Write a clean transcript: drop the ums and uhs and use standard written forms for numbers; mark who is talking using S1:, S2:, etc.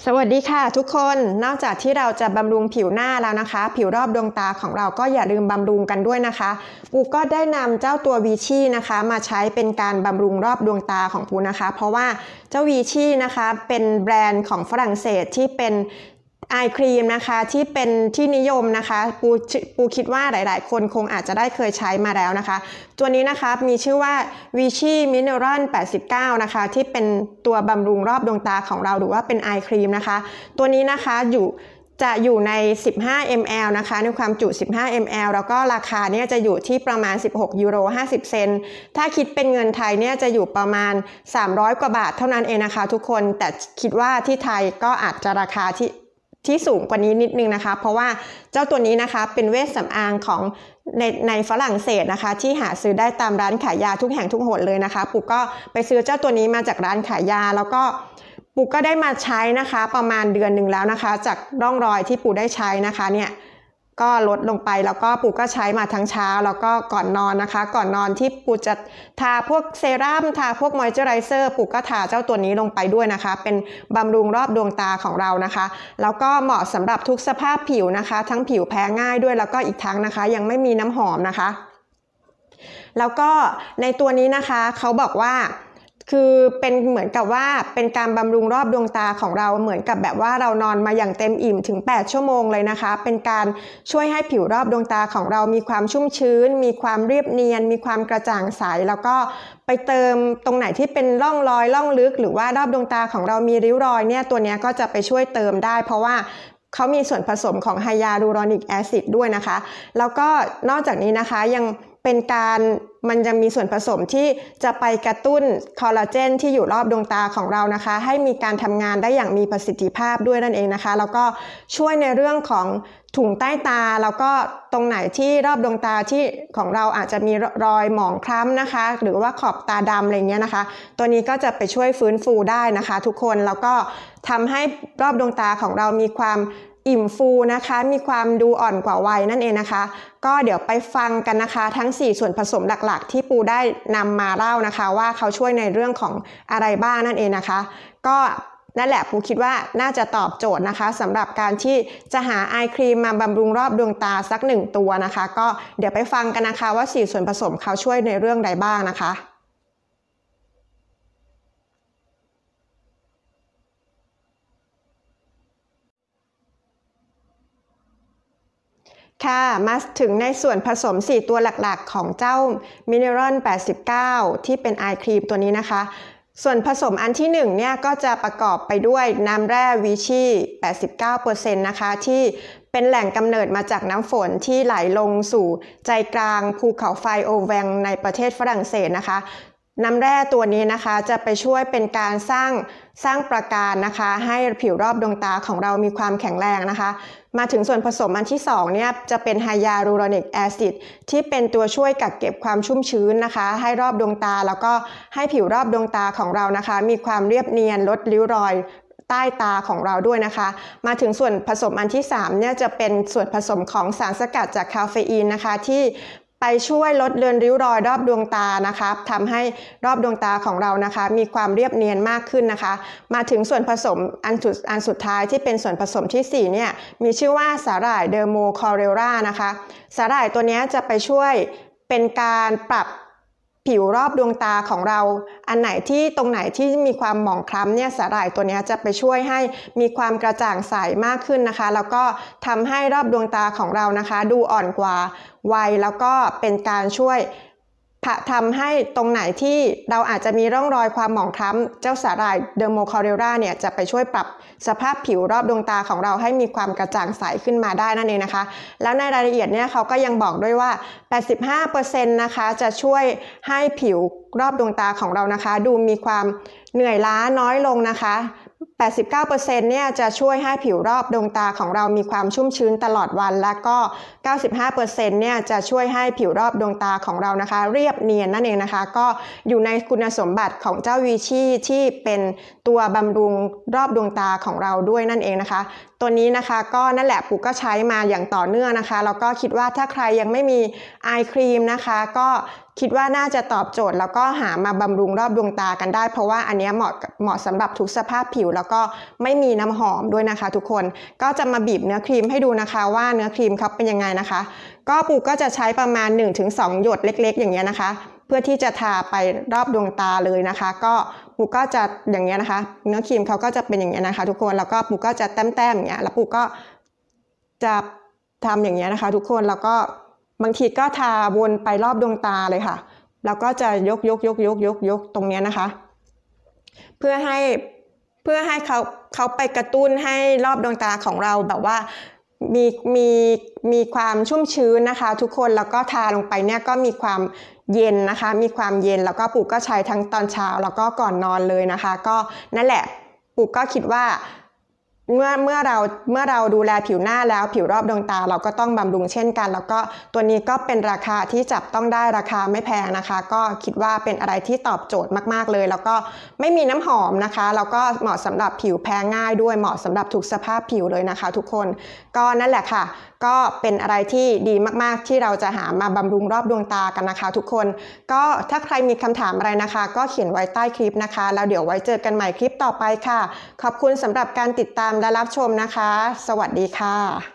S1: สวัสดีค่ะทุกคนนอกจากที่เราจะบำรุงผิวหน้าแล้วนะคะผิวรอบดวงตาของเราก็อย่าลืมบำรุงกันด้วยนะคะปูก็ได้นำเจ้าตัววีชี่นะคะมาใช้เป็นการบำรุงรอบดวงตาของปูนะคะเพราะว่าเจ้าวีชี่นะคะเป็นแบรนด์ของฝรั่งเศสที่เป็นไอครีมนะคะที่เป็นที่นิยมนะคะปูคิดว่าหลายๆคนคงอาจจะได้เคยใช้มาแล้วนะคะตัวนี้นะคะมีชื่อว่า Vichy Mineral 89นะคะที่เป็นตัวบำรุงรอบดวงตาของเราหรือว่าเป็นไอครีมนะคะตัวนี้นะคะจะอยู่ใน15 ml นะคะในความจุ15 ml แล้วก็ราคาเนี่ยจะอยู่ที่ประมาณ16.50 เซนต์ถ้าคิดเป็นเงินไทยเนี่ยจะอยู่ประมาณ300 กว่าบาทเท่านั้นเองนะคะทุกคนแต่คิดว่าที่ไทยก็อาจจะราคาที่สูงกว่านี้นิดนึงนะคะเพราะว่าเจ้าตัวนี้นะคะเป็นเวชสำอางของในฝรั่งเศสนะคะที่หาซื้อได้ตามร้านขายยาทุกแห่งทุกหนเลยนะคะปูก็ไปซื้อเจ้าตัวนี้มาจากร้านขายยาแล้วก็ปูก็ได้มาใช้นะคะประมาณเดือนหนึ่งแล้วนะคะจากร่องรอยที่ปูได้ใช้นะคะเนี่ยก็ลดลงไปแล้วก็ปูก็ใช้มาทั้งเช้าแล้วก็ก่อนนอนนะคะก่อนนอนที่ปูจะทาพวกเซรั่มทาพวกมอยเจอไรเซอร์ปูก็ทาเจ้าตัวนี้ลงไปด้วยนะคะเป็นบำรุงรอบดวงตาของเรานะคะแล้วก็เหมาะสำหรับทุกสภาพผิวนะคะทั้งผิวแพ้ง่ายด้วยแล้วก็อีกทั้งนะคะยังไม่มีน้ำหอมนะคะแล้วก็ในตัวนี้นะคะเขาบอกว่าคือเป็นเหมือนกับว่าเป็นการบำรุงรอบดวงตาของเราเหมือนกับแบบว่าเรานอนมาอย่างเต็มอิ่มถึง8 ชั่วโมงเลยนะคะเป็นการช่วยให้ผิวรอบดวงตาของเรามีความชุ่มชื้นมีความเรียบเนียนมีความกระจ่างใสแล้วก็ไปเติมตรงไหนที่เป็นร่องรอยร่องลึกหรือว่ารอบดวงตาของเรามีริ้วรอยเนี่ยตัวนี้ก็จะไปช่วยเติมได้เพราะว่าเขามีส่วนผสมของไฮยาลูรอนิกแอซิดด้วยนะคะแล้วก็นอกจากนี้นะคะยังเป็นการมันยังมีส่วนผสมที่จะไปกระตุ้นคอลลาเจนที่อยู่รอบดวงตาของเรานะคะให้มีการทำงานได้อย่างมีประสิทธิภาพด้วยนั่นเองนะคะแล้วก็ช่วยในเรื่องของถุงใต้ตาแล้วก็ตรงไหนที่รอบดวงตาที่ของเราอาจจะมีรอยหมองคล้ำนะคะหรือว่าขอบตาดำอะไรเงี้ยนะคะตัวนี้ก็จะไปช่วยฟื้นฟูได้นะคะทุกคนแล้วก็ทำให้รอบดวงตาของเรามีความอิ่มฟูนะคะมีความดูอ่อนกว่าวัยนั่นเองนะคะก็เดี๋ยวไปฟังกันนะคะทั้ง4ส่วนผสมหลักๆที่ปูได้นำมาเล่านะคะว่าเขาช่วยในเรื่องของอะไรบ้างนั่นเองนะคะก็นั่นแหละปูคิดว่าน่าจะตอบโจทย์นะคะสำหรับการที่จะหาไอครีมมาบำรุงรอบดวงตาสัก1 ตัวนะคะก็เดี๋ยวไปฟังกันนะคะว่า4ส่วนผสมเขาช่วยในเรื่องใดบ้างนะคะค่ะมาถึงในส่วนผสม4ตัวหลักๆของเจ้า Mineral 89ที่เป็นไอครีมตัวนี้นะคะส่วนผสมอันที่1เนี่ยก็จะประกอบไปด้วยน้ำแร่วิชี่ 89% นะคะที่เป็นแหล่งกำเนิดมาจากน้ำฝนที่ไหลลงสู่ใจกลางภูเขาไฟโอแวงในประเทศฝรั่งเศสนะคะน้ำแร่ตัวนี้นะคะจะไปช่วยเป็นการสร้างประการนะคะให้ผิวรอบดวงตาของเรามีความแข็งแรงนะคะมาถึงส่วนผสมอันที่2เนี่ยจะเป็นไฮยาลูรอนิกแอซิดที่เป็นตัวช่วยกักเก็บความชุ่มชื้นนะคะให้รอบดวงตาแล้วก็ให้ผิวรอบดวงตาของเรานะคะมีความเรียบเนียนลดริ้วรอยใต้ตาของเราด้วยนะคะมาถึงส่วนผสมอันที่3เนี่ยจะเป็นส่วนผสมของสารสกัดจากคาเฟอีนนะคะที่ไปช่วยลดเลือนริ้วรอยรอบดวงตานะคะทำให้รอบดวงตาของเรานะคะมีความเรียบเนียนมากขึ้นนะคะมาถึงส่วนผสมอันสุดท้ายที่เป็นส่วนผสมที่4เนี่ยมีชื่อว่าสาหร่ายเดอร์โมคอเรล่านะคะสาหร่ายตัวนี้จะไปช่วยเป็นการปรับผิวรอบดวงตาของเราอันไหนที่ตรงไหนที่มีความหมองคล้ำเนี่ยสาหร่ายตัวนี้จะไปช่วยให้มีความกระจ่างใสมากขึ้นนะคะแล้วก็ทำให้รอบดวงตาของเรานะคะดูอ่อนกว่าวัยแล้วก็เป็นการช่วยทำให้ตรงไหนที่เราอาจจะมีร่องรอยความหมองคล้ำเจ้าสาหร่ายเดอร์โมคอเรล่าเนี่ยจะไปช่วยปรับสภาพผิวรอบดวงตาของเราให้มีความกระจ่างใสขึ้นมาได้นั่นเองนะคะแล้วในรายละเอียดเนี่ยเขาก็ยังบอกด้วยว่า 85% นะคะจะช่วยให้ผิวรอบดวงตาของเรานะคะดูมีความเหนื่อยล้าน้อยลงนะคะ 89% เนี่ยจะช่วยให้ผิวรอบดวงตาของเรามีความชุ่มชื้นตลอดวันและก็ 95% เนี่ยจะช่วยให้ผิวรอบดวงตาของเรานะคะเรียบเนียนนั่นเองนะคะก็อยู่ในคุณสมบัติของเจ้าวีชี่ที่เป็นตัวบำรุงรอบดวงตาของเราด้วยนั่นเองนะคะตัวนี้นะคะก็นั่นแหละปูก็ใช้มาอย่างต่อเนื่องนะคะแล้วก็คิดว่าถ้าใครยังไม่มีไอครีมนะคะก็คิดว่าน่าจะตอบโจทย์แล้วก็หามาบำรุงรอบดวงตากันได้เพราะว่าอันนี้เหมาะสำหรับทุกสภาพผิวแล้วแล้วก็ไม่มีน้ำหอมด้วยนะคะทุกคนก็จะมาบีบเนื้อครีมให้ดูนะคะว่าเนื้อครีมเขาเป็นยังไงนะคะก็ปูก็จะใช้ประมาณ 1-2 หยดเล็กๆอย่างเงี้ยนะคะเพื่อที่จะทาไปรอบดวงตาเลยนะคะก็ปูก็จะอย่างเงี้ยนะคะเนื้อครีมเขาก็จะเป็นอย่างเงี้ยนะคะทุกคนแล้วก็ปูก็จะแต้มๆอย่างเงี้ยแล้วปูก็จะทำอย่างเงี้ยนะคะทุกคนแล้วก็บางทีก็ทาวนไปรอบดวงตาเลยค่ะแล้วก็จะยกตรงเนี้ยนะคะเพื่อให้เขาไปกระตุ้นให้รอบดวงตาของเราแบบว่ามีความชุ่มชื้นนะคะทุกคนแล้วก็ทาลงไปเนี่ยก็มีความเย็นนะคะมีความเย็นแล้วก็ปู่ก็ใช้ทั้งตอนเช้าแล้วก็ก่อนนอนเลยนะคะก็นั่นแหละปู่ก็คิดว่าเมื่อเราดูแลผิวหน้าแล้วผิวรอบดวงตาเราก็ต้องบำรุงเช่นกันแล้วก็ตัวนี้ก็เป็นราคาที่จับต้องได้ราคาไม่แพงนะคะก็คิดว่าเป็นอะไรที่ตอบโจทย์มากๆเลยแล้วก็ไม่มีน้ำหอมนะคะแล้วก็เหมาะสำหรับผิวแพ้ง่ายด้วยเหมาะสำหรับทุกสภาพผิวเลยนะคะทุกคนก็นั่นแหละค่ะก็เป็นอะไรที่ดีมากๆที่เราจะหามาบำรุงรอบดวงตากันนะคะทุกคนก็ถ้าใครมีคำถามอะไรนะคะก็เขียนไว้ใต้คลิปนะคะแล้วเดี๋ยวไว้เจอกันใหม่คลิปต่อไปค่ะขอบคุณสำหรับการติดตามและรับชมนะคะสวัสดีค่ะ